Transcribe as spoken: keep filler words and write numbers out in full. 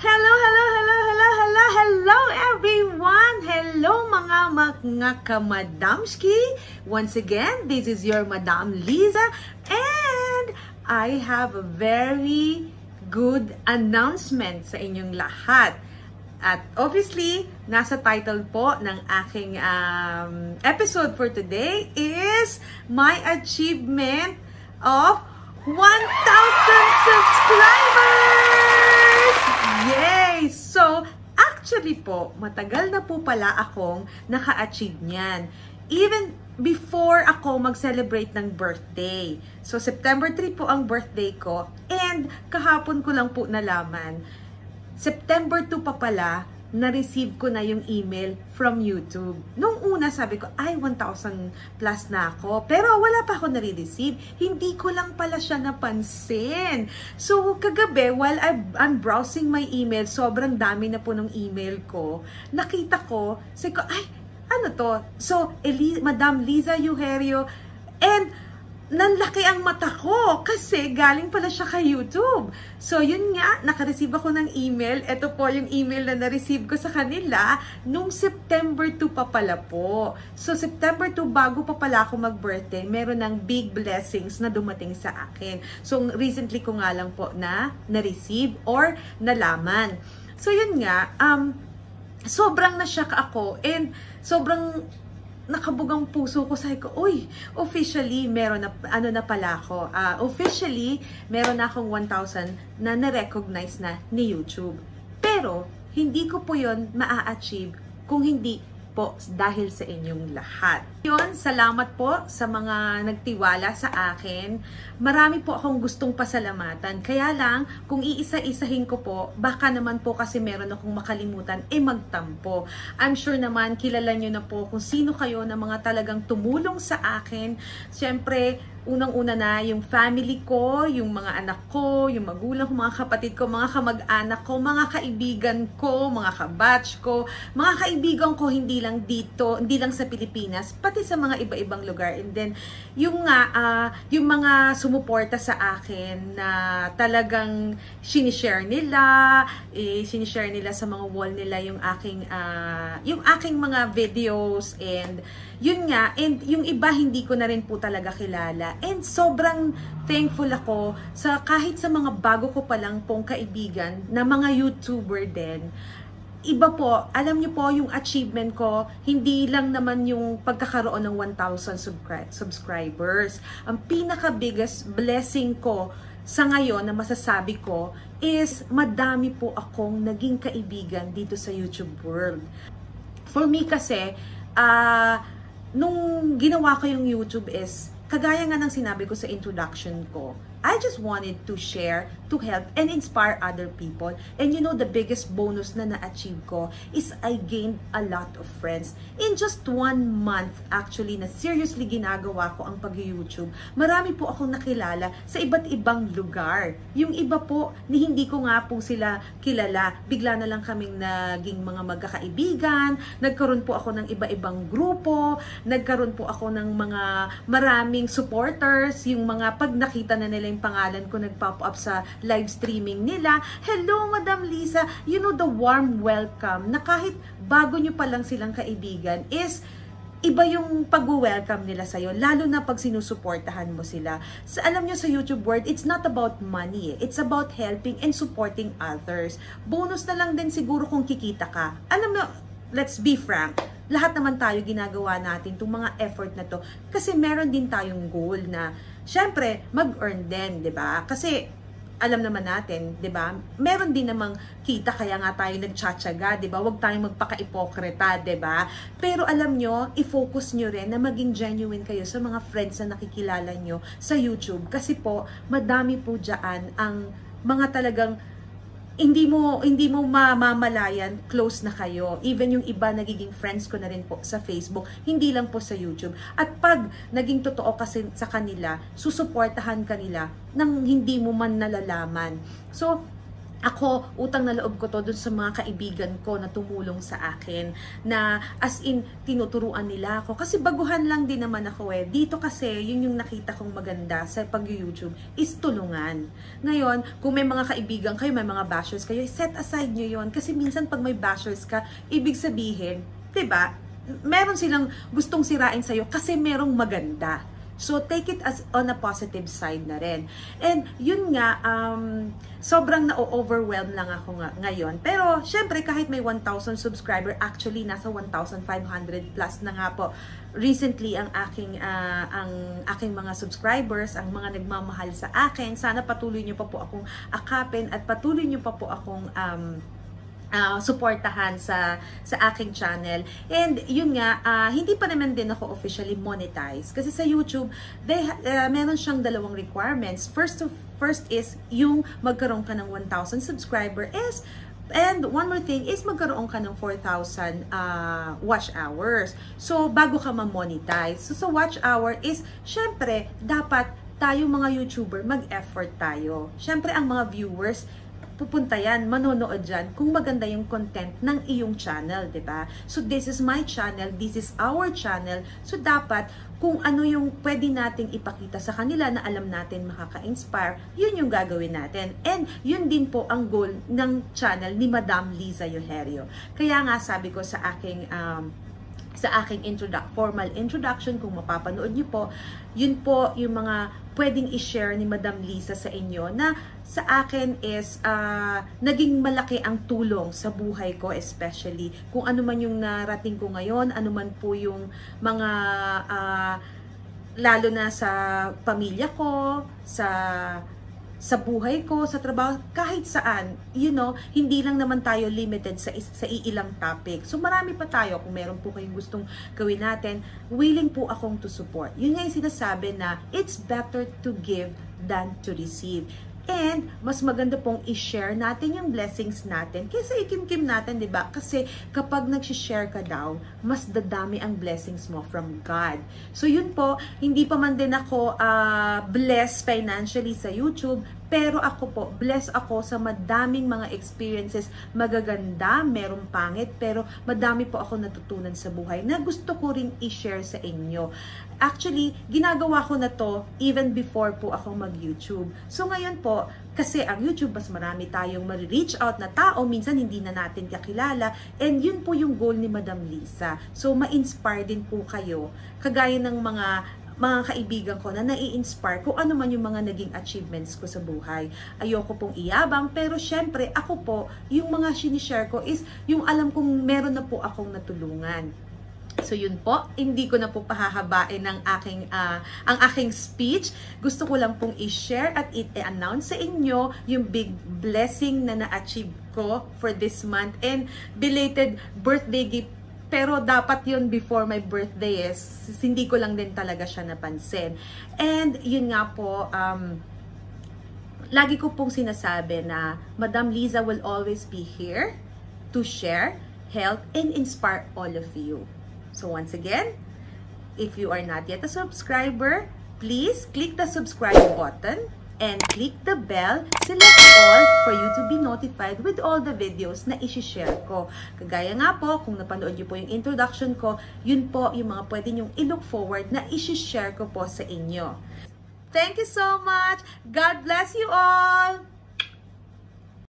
Hello, hello, hello, hello, hello, hello everyone! Hello mga mga kamadamski! Once again, this is your Madam Liza and I have a very good announcement sa inyong lahat. At obviously, nasa title po ng aking um, episode for today is my achievement of one thousand subscribers! Yay! So, actually po, matagal na po pala akong naka-achieve niyan. Even before ako mag-celebrate ng birthday. So, September three po ang birthday ko and kahapon ko lang po nalaman. September two pa pala, na-receive ko na yung email from YouTube. Nung una, sabi ko, ay, one thousand plus na ako. Pero wala pa ako nare-receive. Hindi ko lang pala siya napansin. So, kagabi, while I'm browsing my email, sobrang dami na po ng email ko, nakita ko, sabi ko, ay, ano to? So, Eli Madam Liza Eugerio, and nanlaki ang mata ko kasi galing pala siya kay YouTube. So, yun nga, naka-receive ako ng email. Ito po yung email na na-receive ko sa kanila nung September two pa pala po. So, September two, bago pa pala ako mag-birthday, meron ng big blessings na dumating sa akin. So, recently ko nga lang po na na-receive or nalaman. So, yun nga, um, sobrang na-shock ako and sobrang nakabugang puso ko. Sabi ko, uy, officially, meron na, ano na pala ako. Uh, officially, meron na akong one thousand na na-recognize na ni YouTube. Pero, hindi ko po yun maa-achieve kung hindi po dahil sa inyong lahat. Yun, salamat po sa mga nagtiwala sa akin. Marami po akong gustong pasalamatan. Kaya lang, kung iisa-isahin ko po, baka naman po kasi meron akong makalimutan, eh magtampo. I'm sure naman, kilala nyo na po kung sino kayo na mga talagang tumulong sa akin. Siyempre, unang-una na yung family ko, yung mga anak ko, yung magulang ko, mga kapatid ko, mga kamag-anak ko, mga kaibigan ko, mga kabatch ko, mga kaibigan ko hindi lang dito, hindi lang sa Pilipinas, pati sa mga iba-ibang lugar. And then, yung nga, uh, yung mga sumuporta sa akin na talagang sinishare nila, eh, sinishare nila sa mga wall nila yung aking, uh, yung aking mga videos, and yun nga, and yung iba hindi ko na rin po talaga kilala. And sobrang thankful ako sa kahit sa mga bago ko palang pong kaibigan na mga YouTuber din. Iba po, alam niyo po yung achievement ko, hindi lang naman yung pagkakaroon ng one thousand subscri subscribers. Ang pinaka-biggest blessing ko sa ngayon na masasabi ko is madami po akong naging kaibigan dito sa YouTube world. For me kasi, ah, uh, nung ginawa ko yung YouTube is, kagaya nga ng sinabi ko sa introduction ko, I just wanted to share, to help, and inspire other people. And you know, the biggest bonus na na-achieve ko is I gained a lot of friends. In just one month, actually, na seriously ginagawa ko ang pag-YouTube, marami po akong nakilala sa iba't ibang lugar. Yung iba po, ni hindi ko nga po sila kilala. Bigla na lang kaming naging mga magkakaibigan, nagkaroon po ako ng iba-ibang grupo, nagkaroon po ako ng mga maraming supporters, yung mga pag nakita na nila yung pangalan ko nag-pop up sa live streaming nila. Hello, Madam Liza. You know, the warm welcome na kahit bago nyo pa lang silang kaibigan is iba yung pag-welcome nila sa'yo, lalo na pag sinusuportahan mo sila. So, alam nyo sa YouTube world, it's not about money. It's about helping and supporting others. Bonus na lang din siguro kung kikita ka. Alam mo, let's be frank, lahat naman tayo ginagawa natin itong mga effort na to kasi meron din tayong goal na syempre mag-earn din, 'di ba? Kasi alam naman natin, 'di ba? Meron din namang kita kaya nga tayo nagtsatsaga, 'di ba? Huwag tayong magpaka-ipokrita, 'di ba? Pero alam nyo, i-focus nyo rin na maging genuine kayo sa mga friends na nakikilala nyo sa YouTube kasi po madami po diyan ang mga talagang hindi mo hindi mo mamamalayan, close na kayo. Even yung iba nagiging friends ko na rin po sa Facebook, hindi lang po sa YouTube. At pag naging totoo kasi sa kanila, susuportahan kanila nang hindi mo man nalalaman. So, ako, utang na loob ko to dun sa mga kaibigan ko na tumulong sa akin, na as in, tinuturuan nila ako. Kasi baguhan lang din naman ako eh. Dito kasi, yun yung nakita kong maganda sa pag-YouTube, is tulungan. Ngayon, kung may mga kaibigan kayo, may mga bashers kayo, set aside nyo yun. Kasi minsan pag may bashers ka, ibig sabihin, diba, meron silang gustong sirain sa'yo kasi merong maganda. So, take it as on a positive side na rin. And, yun nga, um, sobrang na-overwhelm lang ako nga, ngayon. Pero, syempre, kahit may one thousand subscriber, actually, nasa one thousand five hundred plus na nga po. Recently, ang aking, uh, ang aking mga subscribers, ang mga nagmamahal sa akin, sana patuloy nyo pa po akong akapin at patuloy nyo pa po akong um, Uh, suportahan sa sa aking channel. And yun nga, uh, hindi pa naman din ako officially monetized. Kasi sa YouTube, they, uh, meron siyang dalawang requirements. First, of, first is yung magkaroon ka ng one thousand subscriber is, and one more thing is magkaroon ka ng four thousand uh, watch hours. So, bago ka ma-monetize. So, sa watch hour is, syempre, dapat tayo mga YouTuber, mag-effort tayo. Syempre, ang mga viewers, pupunta yan, manonood dyan kung maganda yung content ng iyong channel, diba? So, this is my channel, this is our channel. So, dapat, kung ano yung pwede nating ipakita sa kanila na alam natin makaka-inspire, yun yung gagawin natin. And, yun din po ang goal ng channel ni Madam Liza Yoherio. Kaya nga, sabi ko sa aking um, sa aking introdu- formal introduction, kung mapapanood niyo po, yun po yung mga pwedeng i-share ni Madam Liza sa inyo na sa akin is uh, naging malaki ang tulong sa buhay ko, especially kung ano man yung narating ko ngayon, ano man po yung mga uh, lalo na sa pamilya ko, sa sa buhay ko, sa trabaho, kahit saan, you know, hindi lang naman tayo limited sa, sa iilang topic. So, marami pa tayo. Kung meron po kayong gustong gawin natin, willing po akong to support. Yun nga yung sinasabi na, it's better to give than to receive. And, mas maganda pong i-share natin yung blessings natin kaysa ikim-kim natin, di ba? Kasi, kapag nag-share ka daw, mas dadami ang blessings mo from God. So, yun po, hindi pa man din ako uh, blessed financially sa YouTube, pero ako po, blessed ako sa madaming mga experiences, magaganda, merong pangit, pero madami po ako natutunan sa buhay na gusto ko ring i-share sa inyo. Actually, ginagawa ko na to even before po ako mag-YouTube. So ngayon po, kasi ang YouTube, mas marami tayong ma-reach out na tao, minsan hindi na natin kakilala, and yun po yung goal ni Madam Liza. So ma-inspire din po kayo, kagaya ng mga mga kaibigan ko na nai-inspire kung ano man yung mga naging achievements ko sa buhay. Ayoko pong iyabang, pero syempre, ako po, yung mga sinishare ko is yung alam kong meron na po akong natulungan. So yun po, hindi ko na po pahahabain ng aking, uh, ang aking speech. Gusto ko lang pong i-share at i-announce sa inyo yung big blessing na na-achieve ko for this month and belated birthday gift. Pero dapat yun before my birthday is, hindi ko lang din talaga siya napansin. And yun nga po, um, lagi ko pong sinasabi na Madam Liza will always be here to share, help, and inspire all of you. So once again, if you are not yet a subscriber, please click the subscribe button and click the bell, select all for you to be notified with all the videos na isi-share ko. Kagaya nga po, kung napanood niyo po yung introduction ko, yun po yung mga pwede nyong i-look forward na isi-share ko po sa inyo. Thank you so much! God bless you all!